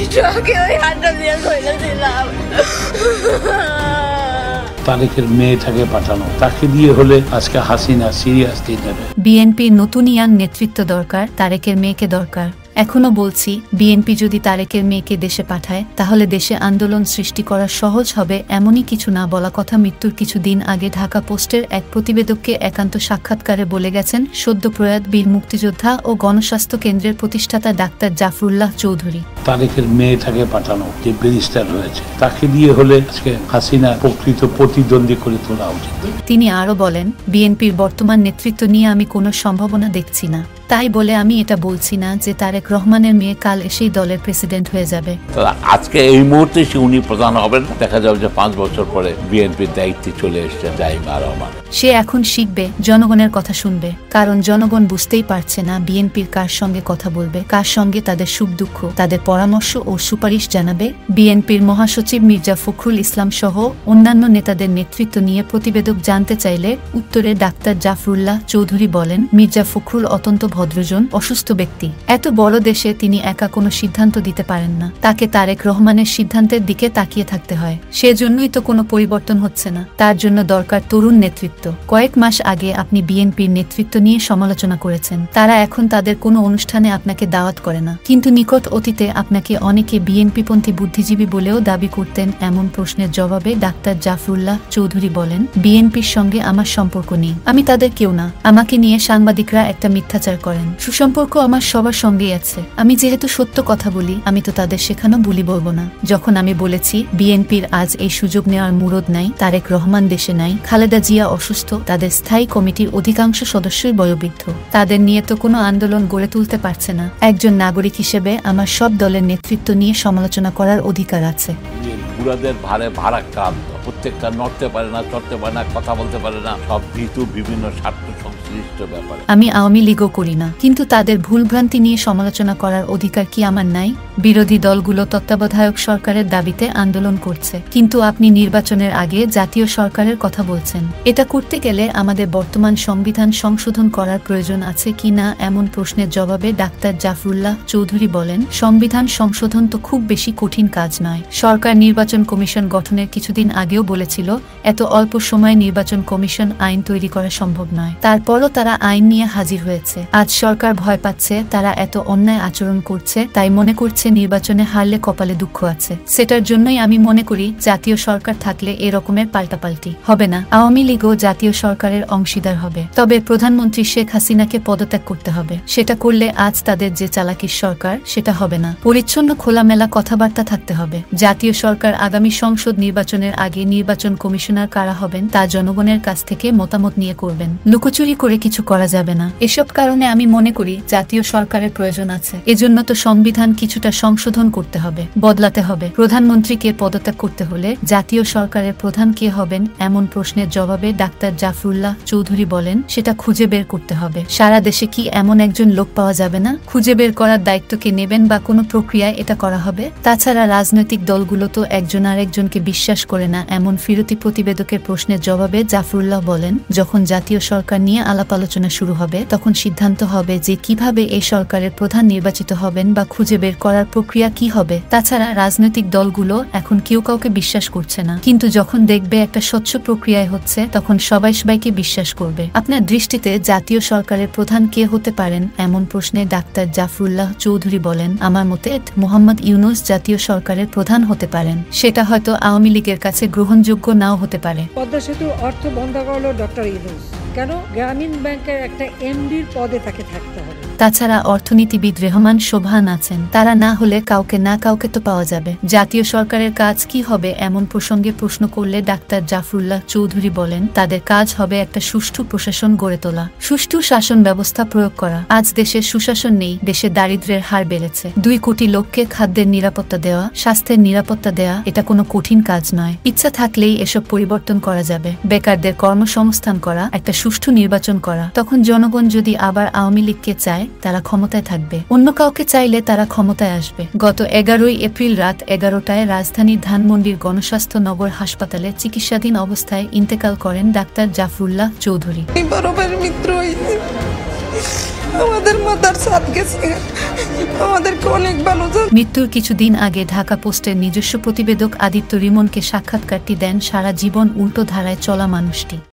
একটু আগে ওই হাতটা দিয়ে ধরেছিলাম। তারেকের মেয়েটাকে পাঠানো, তাকে দিয়ে হলে আজকে হাসিনা সিরিয়াসলি নেবে। বিএনপির নতুন ইয়াং নেতৃত্ব দরকার, তারেকের মেয়েকে দরকার। এখনো বলছি, বিএনপি যদি তারেকের মেয়েকে দেশে পাঠায় তাহলে দেশে আন্দোলন সৃষ্টি করা সহজ হবে। এমনই কিছু না বলা কথা মৃত্যুর কিছুদিন আগে ঢাকা পোস্টের এক প্রতিবেদককে একান্ত সাক্ষাৎকারে বলে গেছেন সদ্য প্রয়াত বীর মুক্তিযোদ্ধা ও গণস্বাস্থ্য কেন্দ্রের প্রতিষ্ঠাতা ডাক্তার জাফরুল্লাহ চৌধুরী। তারেকের মেয়েটাকে পাঠানো, যে ব্যারিস্টার হয়েছে, তাকে দিয়ে হলে আজকে হাসিনা প্রকৃত প্রতিদ্বন্দ্বী করে তোলা উচিত। তিনি আরো বলেন, বিএনপির বর্তমান নেতৃত্ব নিয়ে আমি কোনো সম্ভাবনা দেখছি না। তাই বলে আমি এটা বলছি না যে তারেক রহমানের মেয়ে কাল এসেই দলের প্রেসিডেন্ট হয়ে যাবে। আজকে এই মুহূর্তে উনি প্রধান হবেন, দেখা যাবে যে 5 বছর পরে বিএনপির দায়িত্বে চলে এসছে জাইমা রহমান। সে এখন শিখবে, জনগণের কথা শুনবে, কারণ জনগণ বুঝতেই পারছে না বিএনপির কার সঙ্গে কথা বলবে, কার সঙ্গে তাদের সুখ দুঃখ, তাদের পরামর্শ ও সুপারিশ জানাবে। বিএনপির মহাসচিব মির্জা ফখরুল ইসলাম সহ অন্যান্য নেতাদের নেতৃত্ব নিয়ে প্রতিবেদক জানতে চাইলে উত্তরে ডাক্তার জাফরুল্লাহ চৌধুরী বলেন, মির্জা ফখরুল অত্যন্ত ভদ্রজন, অসুস্থ ব্যক্তি। এত বড় দেশে তিনি একা কোনো সিদ্ধান্ত দিতে পারেন না, তাকে তারেক রহমানের সিদ্ধান্তের দিকে তাকিয়ে থাকতে হয়। সেজন্যই তো কোনো পরিবর্তন হচ্ছে না। তার জন্য দরকার তরুণ নেতৃত্ব। কয়েক মাস আগে আপনি বিএনপির নেতৃত্ব নিয়ে সমালোচনা করেছেন, তারা এখন তাদের কোনো অনুষ্ঠানে আপনাকে দাওয়াত করে না, কিন্তু নিকট অতীতে আপনাকে অনেকে বিএনপিপন্থী বুদ্ধিজীবী বলেও দাবি করতেন। এমন প্রশ্নের জবাবে ডাক্তার জাফরুল্লাহ চৌধুরী বলেন, বিএনপির সঙ্গে আমার সম্পর্ক নেই, আমি তাদের কেউ না। আমাকে নিয়ে সাংবাদিকরা একটা মিথ্যাচার করেন। সুসম্পর্ক আমার সবার সঙ্গেই আছে। আমি যেহেতু সত্য কথা বলি, আমি তো তাদের শেখানো বুলি বলবো না। যখন আমি বলেছি বিএনপির আজ এই সুযোগ নেওয়ার মুরদ নাই, তারেক রহমান দেশে নাই, খালেদা জিয়া অসুস্থ, তাদের স্থায়ী কমিটির অধিকাংশ সদস্যই বয়োবৃদ্ধ, তাদের নিয়ে তো কোনো আন্দোলন গড়ে তুলতে পারছে না। একজন নাগরিক হিসেবে আমার সব দলের নেতৃত্ব নিয়ে সমালোচনা করার অধিকার আছে। বুড়াদের ভারে ভারাক্রান্ত, প্রত্যেকটা নড়তে পারে না, চড়তে পারে না, কথা বলতে পারে না, সব ভীতু, বিভিন্ন স্বার্থ সংশ্লিষ্ট ব্যাপার। আমি আওয়ামী লীগও করি না, কিন্তু তাদের ভুলভ্রান্তি নিয়ে সমালোচনা করার অধিকার কি আমার নাই? বিরোধী দলগুলো তত্ত্বাবধায়ক সরকারের দাবিতে আন্দোলন করছে, কিন্তু আপনি নির্বাচনের আগে জাতীয় সরকারের কথা বলছেন। এটা করতে গেলে আমাদের বর্তমান সংবিধান সংশোধন করার প্রয়োজন আছে কি না এমন প্রশ্নের জবাবে ডাক্তার জাফরুল্লাহ চৌধুরী বলেন, সংবিধান সংশোধন তো খুব বেশি কঠিন কাজ নয়। সরকার নির্বাচন কমিশন গঠনের কিছুদিন আগেও বলেছিল এত অল্প সময়ে নির্বাচন কমিশন আইন তৈরি করা সম্ভব নয়। তারপরও তারা আইন নিয়ে হাজির হয়েছে। আজ সরকার ভয় পাচ্ছে তারা এত অন্যায় আচরণ করছে, তাই মনে করছে নির্বাচনে হারলে কপালে দুঃখ আছে। সেটার জন্যই আমি মনে করি জাতীয় সরকার থাকলে এরকমের পাল্টাপাল্টি হবে না। আওয়ামী লীগও জাতীয় সরকারের অংশীদার হবে, তবে প্রধানমন্ত্রী শেখ হাসিনাকে পদত্যাগ করতে হবে। সেটা করলে আজ তাদের যে চালাকির সরকার সেটা হবে না। পরিচ্ছন্ন খোলামেলা কথাবার্তা থাকতে হবে। জাতীয় সরকার আগামী সংসদ নির্বাচনের আগে নির্বাচন কমিশনার কারা হবেন তা জনগণের কাছ থেকে মতামত নিয়ে করবেন। লুকোচুরি করে কিছু করা যাবে না। এসব কারণে আমি মনে করি জাতীয় সরকারের প্রয়োজন আছে। এজন্য তো সংবিধান কিছুটা সংশোধন করতে হবে, বদলাতে হবে। প্রধানমন্ত্রীকে পদত্যাগ করতে হলে জাতীয় সরকারের প্রধান কে হবেন এমন প্রশ্নের জবাবে ডাক্তার জাফরুল্লাহ চৌধুরী বলেন, সেটা খুঁজে বের করতে হবে। সারা দেশে কি এমন একজন লোক পাওয়া যাবে না? খুঁজে বের করার দায়িত্ব কে নেবেন বা কোনো প্রক্রিয়ায় এটা করা হবে? তাছাড়া রাজনৈতিক দলগুলো তো একজন আরেকজনকে বিশ্বাস করে না। এমন ফিরতি প্রতিবেদকের প্রশ্নের জবাবে জাফরুল্লাহ বলেন, যখন জাতীয় সরকার নিয়ে আলাপ আলোচনা শুরু হবে তখন সিদ্ধান্ত হবে যে কিভাবে এই সরকারের প্রধান নির্বাচিত হবেন বা খুঁজে বের করার প্রক্রিয়া কি হবে। তাছাড়া রাজনৈতিক দলগুলো এখন কেউ কাউকে বিশ্বাস করছে না, কিন্তু যখন দেখবে একটা স্বচ্ছ প্রক্রিয়ায় হচ্ছে তখন সবাই সবাইকে বিশ্বাস করবে। আপনার দৃষ্টিতে জাতীয় সরকারের প্রধান কে হতে পারেন এমন প্রশ্নে ডাক্তার জাফরুল্লাহ চৌধুরী বলেন, আমার মতে মোহাম্মদ ইউনূস জাতীয় সরকারের প্রধান হতে পারেন। সেটা হয়তো আওয়ামী লীগের কাছে গ্রহণযোগ্য নাও হতে পারে। পদ্মা সেতুর অর্থ বন্ধ করলো ডক্টর ইউনূস, কেন? গ্রামীণ ব্যাংকের একটা এমডির পদে তাকে থাকতে হবে। তাছাড়া অর্থনীতিবিদ রেহমান শোভান আছেন, তারা না হলে কাউকে না কাউকে তো পাওয়া যাবে। জাতীয় সরকারের কাজ কি হবে এমন প্রসঙ্গে প্রশ্ন করলে ডাক্তার জাফরুল্লাহ চৌধুরী বলেন, তাদের কাজ হবে একটা সুষ্ঠু প্রশাসন গড়ে তোলা, সুষ্ঠু শাসন ব্যবস্থা প্রয়োগ করা। আজ দেশে সুশাসন নেই, দেশে দারিদ্র্যের হার বেড়েছে। 2 কোটি লোককে খাদ্যের নিরাপত্তা দেওয়া, স্বাস্থ্যের নিরাপত্তা দেওয়া, এটা কোনো কঠিন কাজ নয়। ইচ্ছা থাকলেই এসব পরিবর্তন করা যাবে। বেকারদের কর্মসংস্থান করা, একটা সুষ্ঠু নির্বাচন করা। তখন জনগণ যদি আবার আওয়ামী লীগকে চায় তারা ক্ষমতায় থাকবে, অন্য কাউকে চাইলে তারা ক্ষমতায় আসবে। গত 11 এপ্রিল রাত 11টায় রাজধানীর ধানমন্ডির গণস্বাস্থ্য নগর হাসপাতালে চিকিৎসাধীন অবস্থায় ইন্তেকাল করেন ডাক্তার জাফরুল্লাহ চৌধুরী। আমাদের মাথার ছাদ গেছে, আমাদেরকে অনেক ভালো। মৃত্যুর কিছুদিন আগে ঢাকা পোস্টের নিজস্ব প্রতিবেদক আদিত্য রিমনকে সাক্ষাৎকারটি দেন সারা জীবন উল্টো ধারায় চলা মানুষটি।